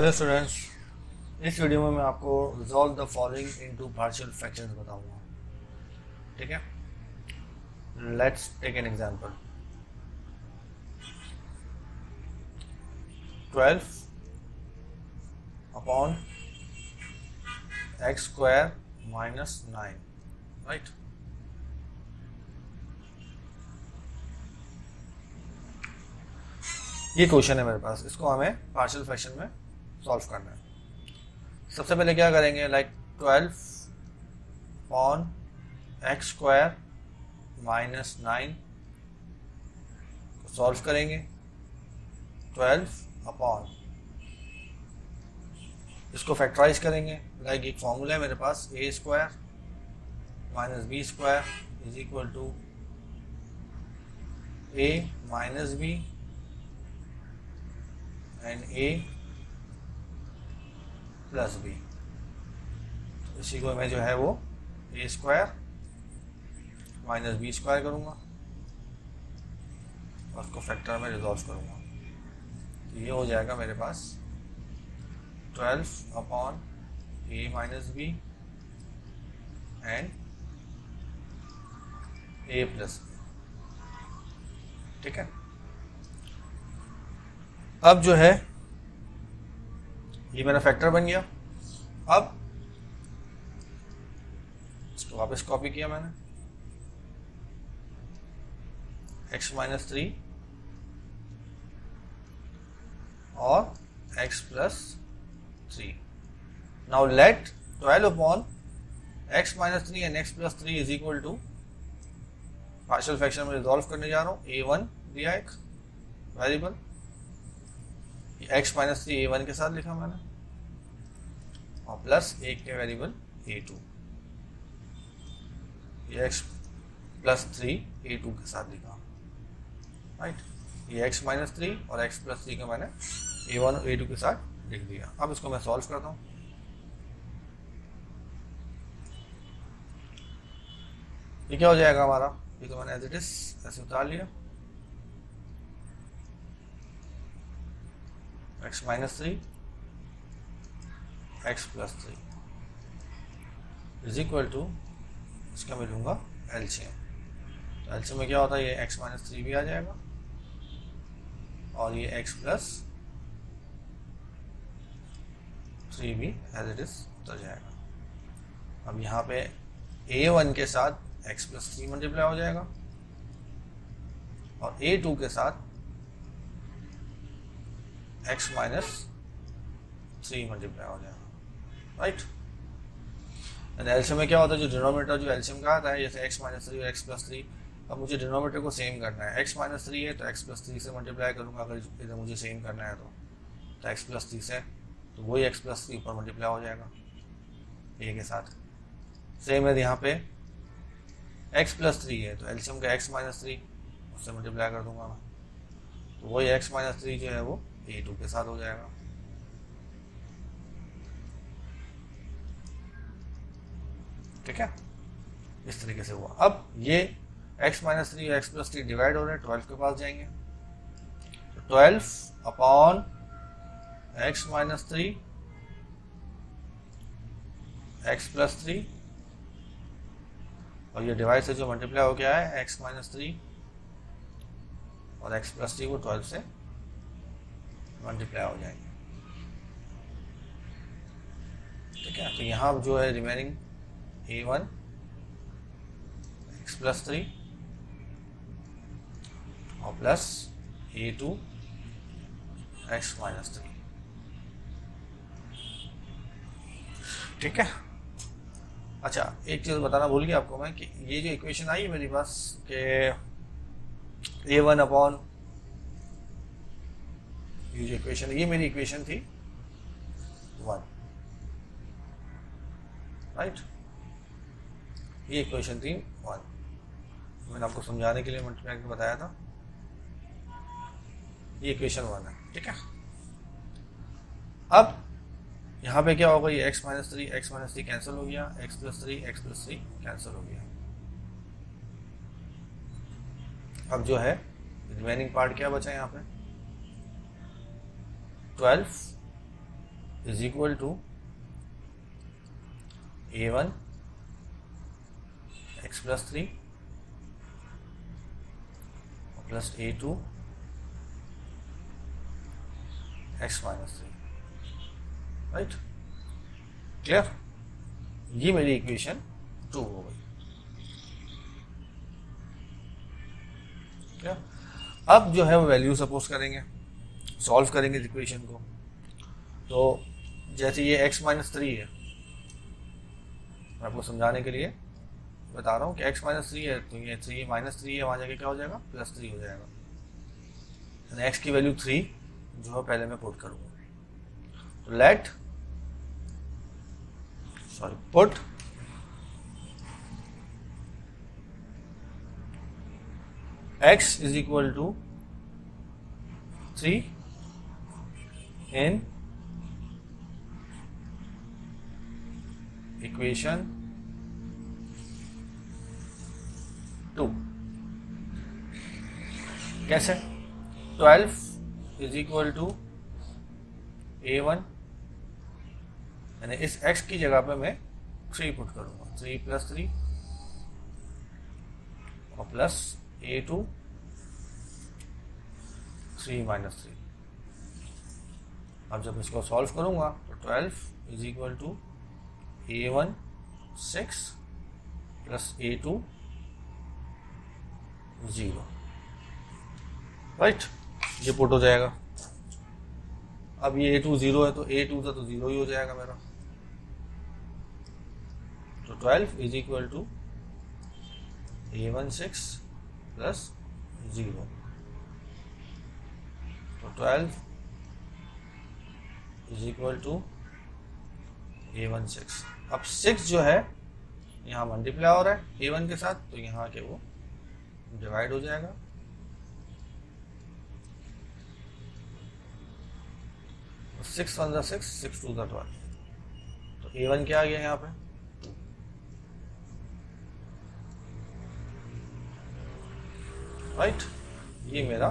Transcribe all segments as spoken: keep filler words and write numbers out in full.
Hello students, इस video में मैं आपको resolve the following into partial fractions बताऊंगा। ठीक है, let's take an example. Twelve upon x square minus nine, right. ये क्वेश्चन है मेरे पास, इसको हमें पार्शियल फ्रैक्शन में सॉल्व करना है। सबसे पहले क्या करेंगे, like twelve upon x square minus nine को सॉल्व करेंगे। ट्वेल्व अपॉन इसको फैक्टराइज करेंगे, लाइक एक फॉर्मूला है मेरे पास, A square minus B square is equal to A minus B and A plus B. इसी को मैं जो है वो A square minus B square करूँगा और उसको फैक्टर में रिजॉल्व करूँगा। तो ये हो जाएगा मेरे पास twelve upon A minus B and A plus B. ठीक है, अब जो है ये मेरा फैक्टर बन गया। अब इसको वापस कॉपी किया मैंने, x माइनस थ्री और x plus three. Now let twelve upon x minus three and x plus three is equal to, partial fraction में रिजॉल्व करने जा रहा हूँ। ए वन दिया एक variable, x minus three A one के साथ लिखा मैंने और प्लस एक के वेरिएबल ए टू, ये x plus three A two के साथ लिखा, राइट। ये x माइनस थ्री और x प्लस थ्री का मैंने ए वन और ए टू के साथ लिख दिया। अब इसको मैं सॉल्व करता हूँ। ये क्या हो जाएगा हमारा, ये तो मैंने एज इट इज ऐसे उतार लिया। x minus three x plus three is equal to, इसका मैं लूँगा एलसीएम। तो एलसीएम में क्या होता है, ये x माइनस थ्री भी आ जाएगा और ये x प्लस थ्री भी एज इट इज उतर जाएगा। अब यहाँ पे ए वन के साथ x प्लस थ्री मल्टीप्लाई हो जाएगा और ए टू के साथ x माइनस थ्री मल्टीप्लाई हो जाएगा, राइट। एलसीएम में क्या होता है, जो डिनोमिनेटर जो एलसीएम का आता है, जैसे x माइनस थ्री और x प्लस थ्री, अब मुझे डिनोमिनेटर को सेम करना है। x माइनस थ्री है तो x प्लस थ्री से मल्टीप्लाई करूँगा, अगर इधर मुझे सेम करना है तो, तो x प्लस थ्री से तो वही x प्लस थ्री ऊपर मल्टीप्लाई हो जाएगा a के साथ। सेम है यहाँ पे x प्लस थ्री है तो एलसीएम का x माइनस थ्री उससे मल्टीप्लाई कर दूंगा मैं, तो वही x माइनस थ्री जो है वो ए टू के साथ हो जाएगा। ठीक है, इस तरीके से हुआ। अब ये x माइनस थ्री और x प्लस थ्री डिवाइड हो रहे हैं, ट्वेल्व के पास जाएंगे। तो twelve upon x minus three x plus three और ये डिवाइड से जो मल्टीप्लाई हो गया है x माइनस थ्री और x प्लस थ्री, वो ट्वेल्व से मल्टीप्लाई हो जाएंगे। ठीक है, तो यहाँ जो है remaining A one x plus three और plus A two x minus three. ठीक है, अच्छा एक चीज़ बताना भूल गया आपको मैं कि ये जो इक्वेशन आई है मेरे पास कि ए वन अपॉन, ये जो इक्वेशन, ये मेरी इक्वेशन थी वन, राइट। ये इक्वेशन थी वन, मैंने आपको समझाने के लिए मल्टीप्लाई करके बताया था। ये इक्वेशन वन है। ठीक है, अब यहाँ पे क्या होगा, ये x minus three x minus three cancel हो गया, x plus three x plus three cancel हो गया। अब जो है रिमेनिंग पार्ट क्या बचा यहाँ पे, twelve is equal to A one x plus three plus A two x minus three, right. Clear? ये मेरी इक्वेशन टू हो गई। क्या अब जो है वो वैल्यू सपोज करेंगे, सॉल्व करेंगे इक्वेशन को। तो जैसे ये x माइनस थ्री है, मैं आपको समझाने के लिए बता रहा हूँ कि x माइनस थ्री है, तो ये थ्री माइनस थ्री है, वहाँ जाके क्या हो जाएगा, प्लस थ्री हो जाएगा। x की वैल्यू थ्री जो है पहले मैं पुट करूँगा। तो let sorry put x is equal to three in equation two. कैसे? Twelve is equal to A one, यानी इस x की जगह पे मैं थ्री पुट करूंगा, थ्री प्लस थ्री और plus A two three minus three. अब जब इसको सॉल्व करूंगा तो twelve is equal to A one six plus A two zero, right. ये पुट हो जाएगा। अब ये ए टू जीरो है तो ए टू था तो जीरो ही हो जाएगा मेरा। तो twelve is equal to A one six plus zero, तो twelve is equal to A one six. अब सिक्स जो है यहाँ मल्टीप्लाई हो रहा है ए वन के साथ, तो यहाँ के वो डिवाइड हो जाएगा। सिक्स वन ज़ा सिक्स, सिक्स टू ज़ा ट्वेल्व, तो ए वन क्या आ गया यहाँ पे, राइट। ये मेरा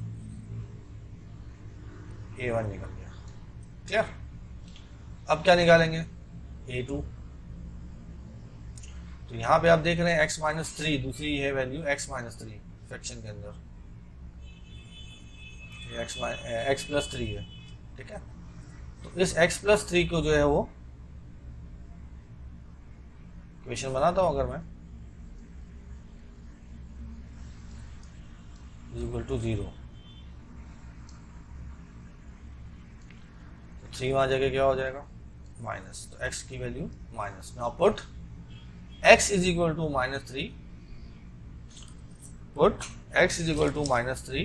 ए वन निकल गया। क्लियर? अब क्या निकालेंगे, ए टू। तो यहाँ पे आप देख रहे हैं x माइनस थ्री, दूसरी है value x minus three fraction के अंदर, ये x एक्स प्लस थ्री है, ठीक है। तो इस x प्लस थ्री को जो है वो इक्वेशन बनाता हूं अगर मैं, इज इक्वल टू जीरो, तो थ्री वहां जगह क्या हो जाएगा, माइनस, तो x की value minus. Now put x is equal to minus three, put x is equal to minus three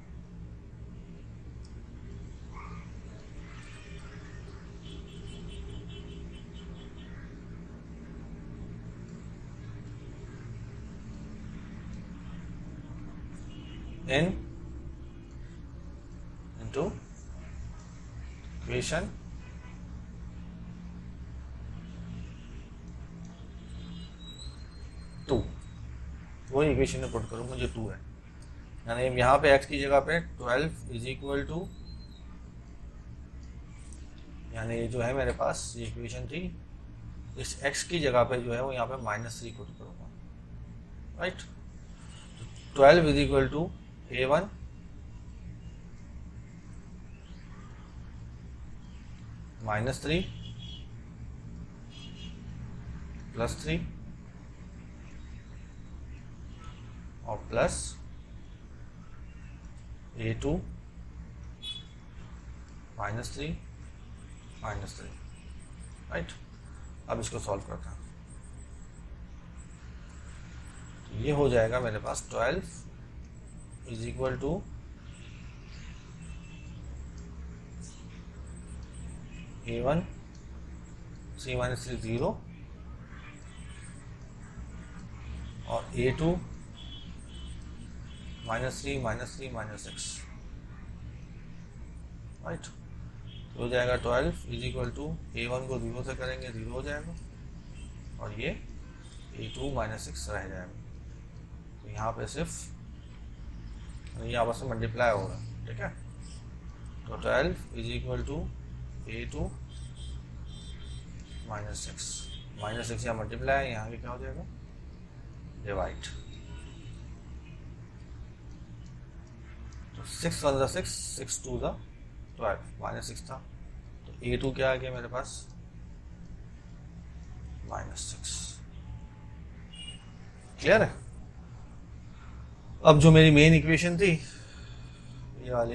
in into equation two. वही इक्वेशन में पुट करूंगा जो टू है, यानी यहाँ पे x की जगह पे ट्वेल्व इज इक्वल टू, यानी ये जो है मेरे पास ये इक्वेशन थी, इस x की जगह पे जो है वो यहाँ पे माइनस थ्री पुट करूंगा, right. Twelve is equal to A one minus three plus three और plus A two minus three minus three, right. अब इसको सॉल्व करता हूँ, तो ये हो जाएगा मेरे पास twelve is equal to A one three minus three zero और A two minus three minus three minus six, right. हो जाएगा twelve is equal to A one को जीरो से करेंगे जीरो हो जाएगा और ये ए टू माइनस सिक्स रह जाएगा। तो यहाँ पे सिर्फ ये आपस में मल्टीप्लाई होगा, ठीक है। तो twelve is equal to A two minus six, minus six यहाँ मल्टीप्लाई है, यहाँ के क्या हो जाएगा डिवाइड। तो सिक्स वन ज़ा सिक्स, सिक्स टू ज़ा ट्वेल्व, माइनस सिक्स था तो ए टू क्या आ गया मेरे पास माइनस सिक्स। क्लियर है। अब जो मेरी मेन इक्वेशन थी ये वाली,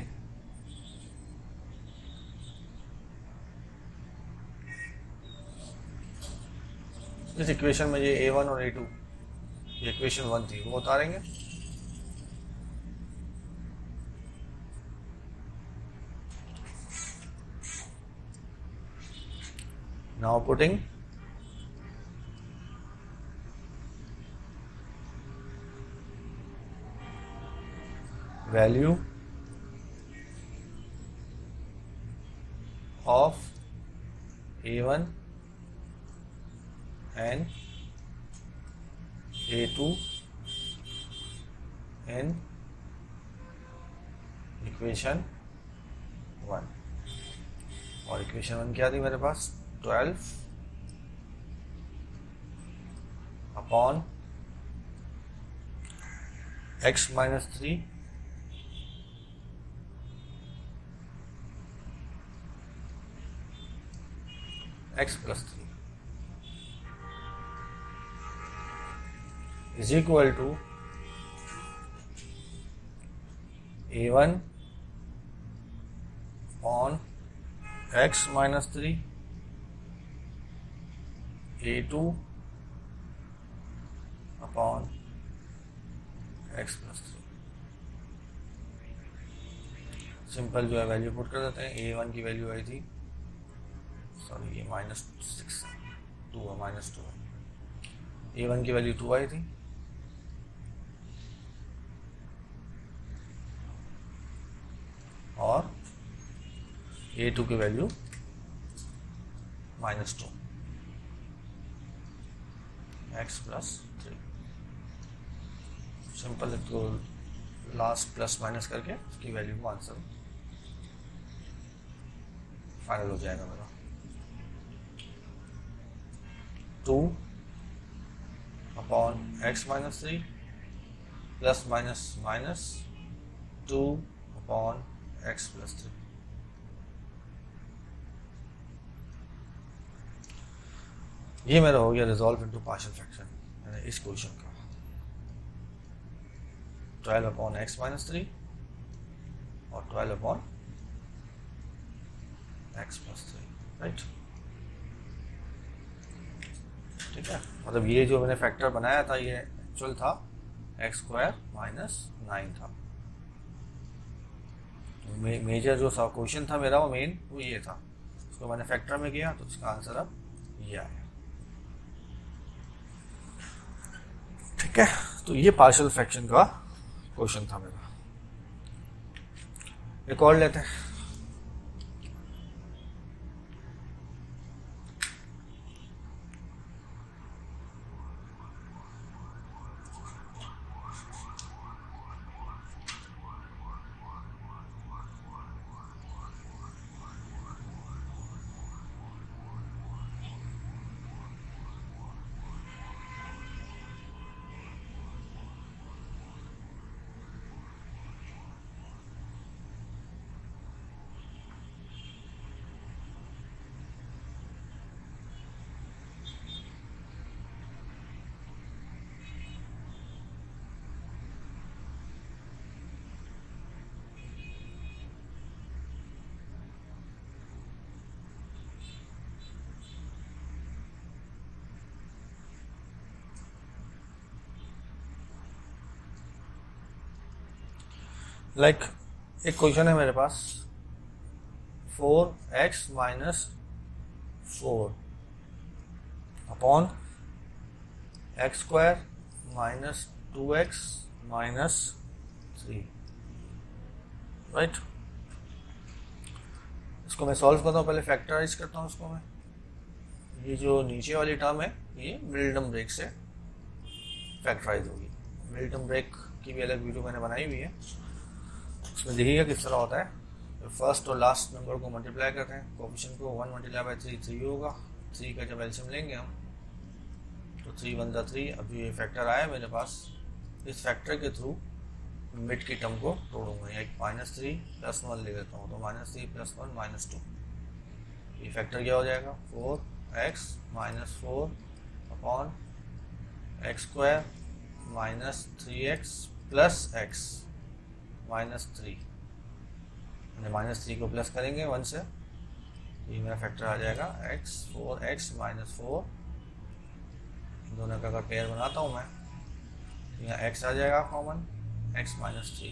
इस इक्वेशन में ये ए वन और ए टू, ये इक्वेशन वन थी, वो उतारेंगे। Now putting value of A one and A two in equation one. और इक्वेशन वन क्या थी मेरे पास twelve upon x minus three x plus three is equal to A one on x minus three A two upon x plus three. Simple जो है value put कर देते हैं। ए वन की वैल्यू आई थी, सॉरी ये माइनस सिक्स टू है, minus two है। ए वन की वैल्यू टू आई थी और ए टू की value minus two, x plus three. Simple इसको लास्ट प्लस माइनस करके उसकी वैल्यू को आंसर फाइनल हो जाएगा मेरा। Two upon x minus three plus minus minus two upon x plus three. ये मेरा हो गया रिजॉल्व इनटू पार्शियल फ्रैक्शन, यानी इस क्वेश्चन का twelve upon x minus three और twelve upon x plus three, right. ठीक है, मतलब ये जो मैंने फैक्टर बनाया था ये एक्चुअल था एक्स स्क्वायर माइनस नाइन था। मे, मेजर जो क्वेश्चन था मेरा वो मेन वो ये था, उसको मैंने फैक्टर में किया तो इसका आंसर अब ये आया। ठीक है, तो ये पार्शियल फ्रैक्शन का क्वेश्चन था मेरा। एक और लेते हैं। लाइक like, एक क्वेश्चन है मेरे पास four x minus four upon x square minus two x minus three, right. इसको मैं सॉल्व करता हूँ, पहले फैक्टराइज करता हूँ इसको मैं। ये जो नीचे वाली टर्म है ये मिडल ब्रेक से फैक्टराइज होगी। मिडल ब्रेक की भी अलग वीडियो मैंने बनाई हुई है, उसमें देखिएगा किस तरह होता है। तो फर्स्ट और लास्ट नंबर को मल्टीप्लाई करते हैं, कोएफिशिएंट को one multiply by three three होगा, थ्री का जब एल्शियम लेंगे हम तो थ्री वन ज़ा थ्री। अब ये फैक्टर आया मेरे पास, इस फैक्टर के थ्रू मिड की टर्म को तोड़ूंगा, या एक माइनस थ्री प्लस वन ले लेता हूँ, तो minus three plus one minus two. ये फैक्टर क्या हो जाएगा, four x minus four upon x square minus three x plus x minus three. Minus three को प्लस करेंगे वन से, ये मेरा फैक्टर आ जाएगा x four x minus four. दोनों का अगर पेयर बनाता हूँ मैं, यहाँ एक्स आ जाएगा कॉमन, एक्स माइनस थ्री,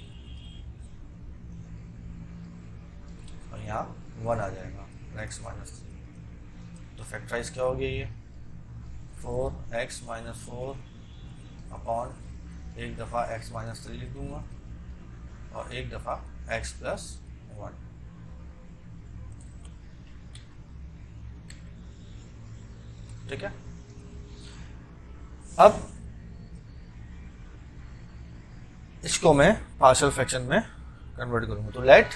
और यहाँ वन आ जाएगा एक्स माइनस थ्री। तो फैक्टराइज क्या हो गया, ये four x minus four upon एक दफ़ा एक्स माइनस थ्री लिख दूँगा और एक दफ़ा एक्स प्लस वन। ठीक है, अब इसको मैं पार्शियल फ्रैक्शन में कन्वर्ट करूंगा। तो let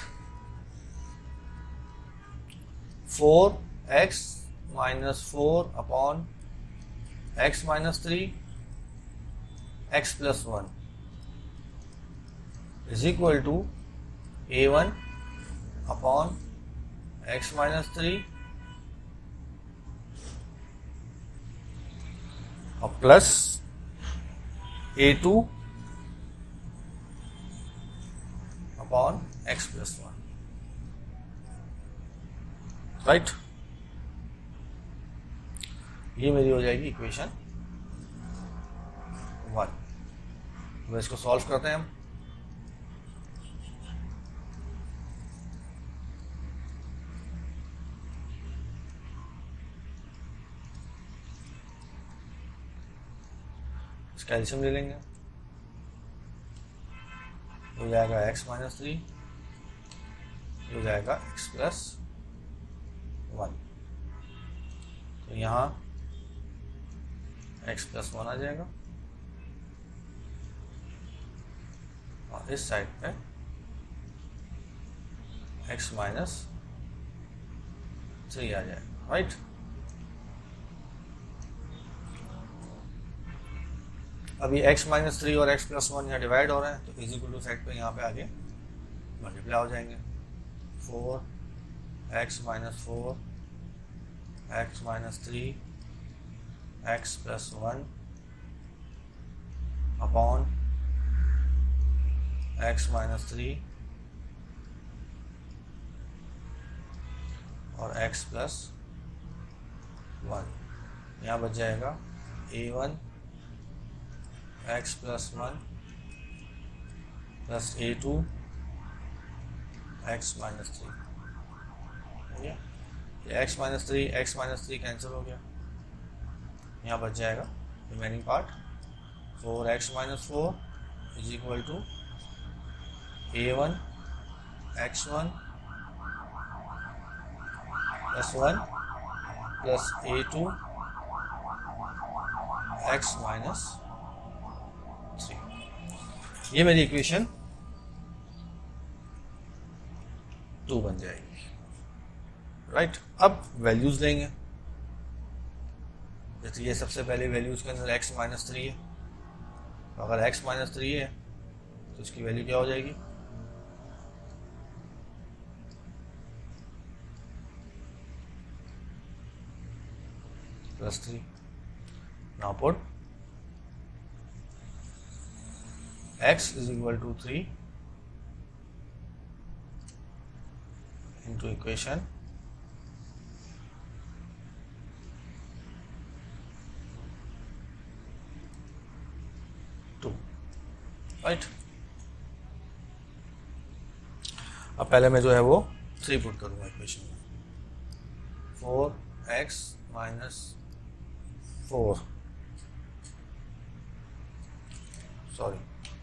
four x minus four upon x minus three x plus one is equal to A one upon x minus three और plus A two upon x plus one. Right, ये मेरी हो जाएगी equation one. तो इसको solve करते हैं हम। कैल्शियम ले लेंगे, हो जाएगा एक्स माइनस थ्री, हो जाएगा एक्स प्लस वन। तो यहाँ एक्स प्लस वन आ जाएगा और इस साइड पे एक्स माइनस थ्री आ जाएगा। राइट, अभी x माइनस थ्री और x प्लस वन यहाँ डिवाइड हो रहे हैं, तो इज इक्वल टू फैक्ट पे यहाँ पे आगे मल्टीप्लाई हो जाएंगे। Four x minus four x minus three x plus one upon x minus three और x प्लस वन। यहाँ बच जाएगा A one x plus one plus A two x minus three. हो गया, ये x minus three x minus three cancel हो गया, यहाँ बच जाएगा remaining part four x minus four is equal to A one x one plus one plus A two x minus three. ये मेरी इक्वेशन टू बन जाएगी। राइट, अब वैल्यूज लेंगे। जैसे ये सबसे पहले वैल्यूज के अंदर x माइनस थ्री है, तो अगर x माइनस थ्री है तो इसकी वैल्यू क्या हो जाएगी, plus three. Now put x is equal to three into equation two. Right, अब पहले मैं जो है वो थ्री पुट करूंगा इक्वेशन में। Four x minus four sorry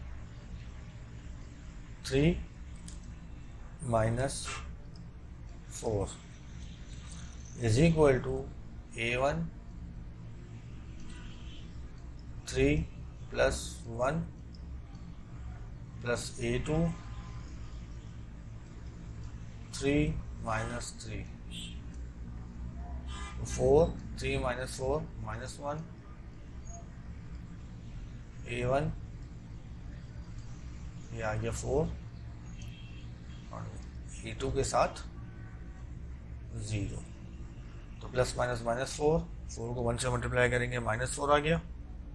three minus four is equal to A one three plus one plus A two three minus three four, three minus four minus one, A one ये आ गया four और A two के साथ zero. तो plus minus minus four, four को one से multiply करेंगे माइनस फोर आ गया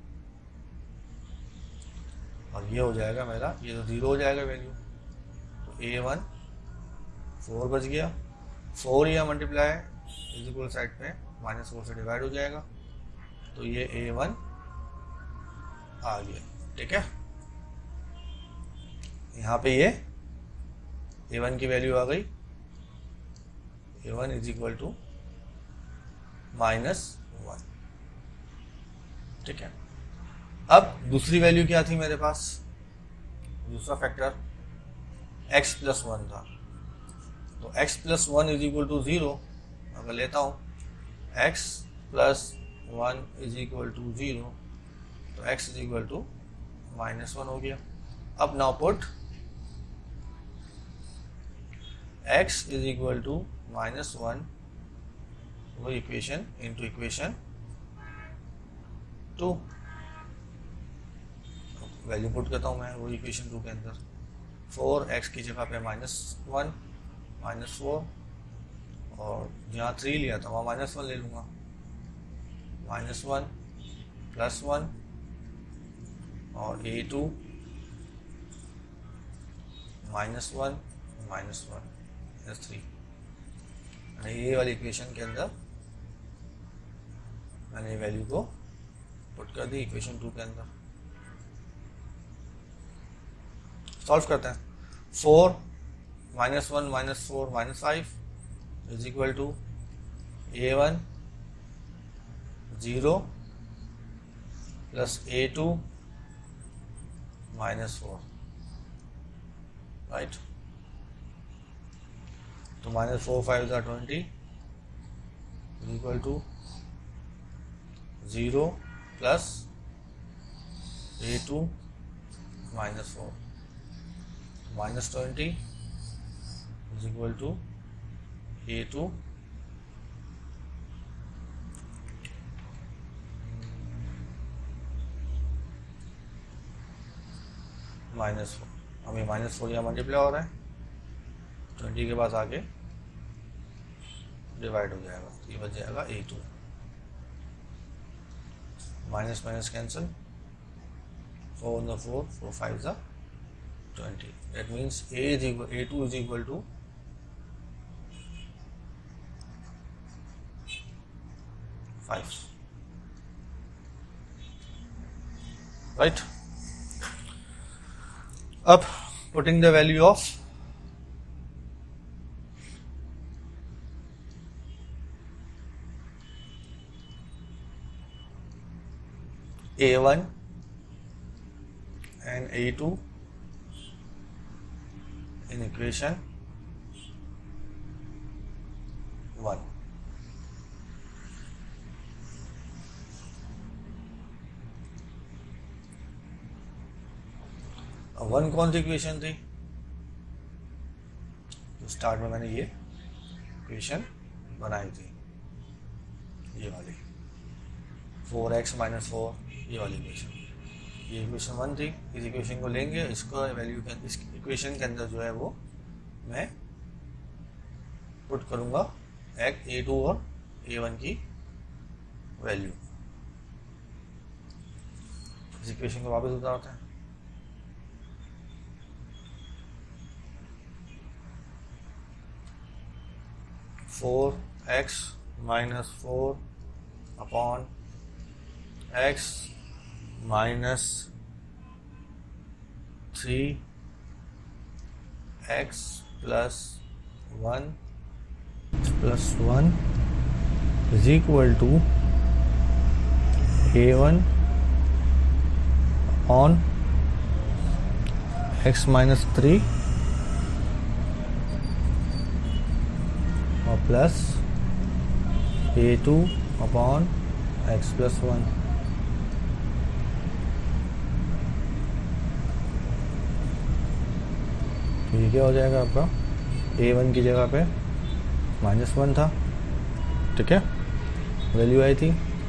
और ये हो जाएगा मेरा, ये तो ज़ीरो हो जाएगा वैल्यू। तो ए वन फोर बच गया, फोर या मल्टीप्लाई इज इक्वल साइड पे माइनस फोर से डिवाइड हो जाएगा, तो ये ए वन आ गया। ठीक है, यहाँ पे ये ए वन की वैल्यू आ गई, A one is equal to minus one. ठीक है, अब दूसरी वैल्यू क्या थी मेरे पास, दूसरा फैक्टर x प्लस वन था। तो x plus one is equal to zero, अगर लेता हूँ x plus one is equal to zero, तो x is equal to minus one हो गया। अब now put x is equal to minus one, वो equation into equation two, value put करता हूँ मैं वो इक्वेशन टू के अंदर। फोर एक्स की जगह पे माइनस वन माइनस फोर, और जहाँ थ्री लिया था वहाँ माइनस वन ले लूँगा, माइनस वन प्लस वन और A two minus one minus one minus three. ये वाली इक्वेशन के अंदर मैंने वैल्यू को पुट कर दी इक्वेशन टू के अंदर। सॉल्व करते हैं। Four minus one minus four minus five is equal to A one zero plus A two minus four, right. तो माइनस फोर फाइव ज़ा twenty is equal to zero plus A two minus four, minus twenty is equal to A two minus four. हमें minus four यहाँ multiply हो रहा है, twenty के पास आके divide हो जाएगा, तो ये बच जाएगा A two, minus minus cancel, four in four, four five ज़ा twenty. That means A is equal, A two is equal to five, right? Up, putting the value of A one and A two in equation one. अब one कौन सी equation थी, तो start में मैंने ये equation बनाई थी, ये वाली फोर एक्स माइनस फोर, ये वाली इक्वेशन, ये इक्वेशन वन थी। इस इक्वेशन को लेंगे, इसको वैल्यू के इस इक्वेशन के अंदर जो है वो मैं पुट करूँगा एक ए टू और ए वन की वैल्यू। इस इक्वेशन को वापस उतारते हैं। Four x minus four upon x minus three x plus one plus one is equal to A one on x minus three और plus A two upon x plus one. तो ये क्या हो जाएगा आपका, ए वन की जगह पे माइनस वन था, ठीक है, वैल्यू आई थी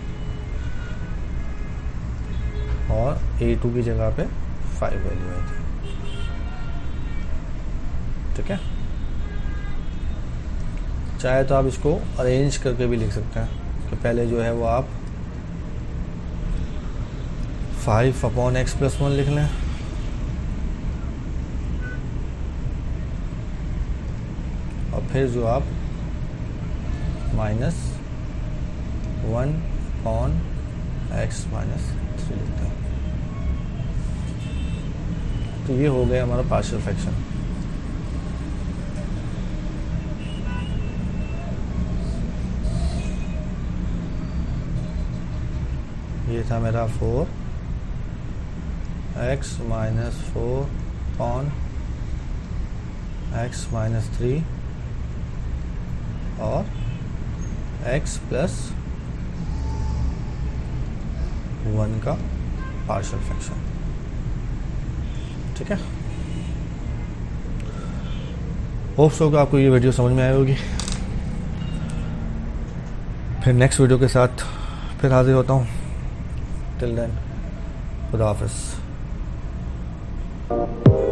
और ए टू की जगह पे फाइव वैल्यू आई थी। ठीक है, चाहे तो आप इसको अरेंज करके भी लिख सकते हैं कि पहले जो है वो आप five upon x plus one लिख लें, और फिर जो आप minus one upon x minus three लिखते हैं। तो ये हो गया हमारा पार्शियल फ्रैक्शन। ये था मेरा four x minus four upon x minus three और x प्लस वन का पार्शियल फ्रैक्शन। ठीक है, होप सो कि आपको ये वीडियो समझ में आई होगी। फिर नेक्स्ट वीडियो के साथ फिर हाजिर होता हूँ। टिल देन, खुदा हाफिज़।